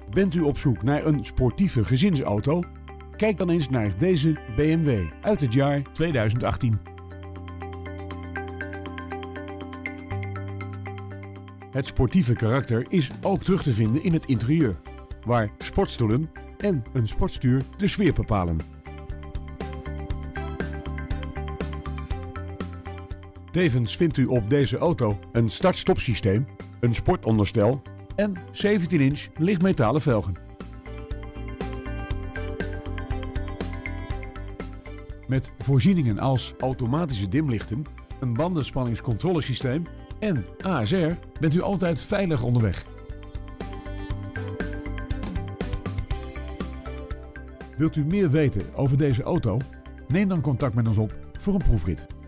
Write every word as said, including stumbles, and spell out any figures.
Bent u op zoek naar een sportieve gezinsauto? Kijk dan eens naar deze B M W uit het jaar tweeduizend achttien. Het sportieve karakter is ook terug te vinden in het interieur, waar sportstoelen en een sportstuur de sfeer bepalen. Tevens vindt u op deze auto een start-stop systeem, een sportonderstel en zeventien inch lichtmetalen velgen. Met voorzieningen als automatische dimlichten, een bandenspanningscontrolesysteem en A S R bent u altijd veilig onderweg. Wilt u meer weten over deze auto? Neem dan contact met ons op voor een proefrit.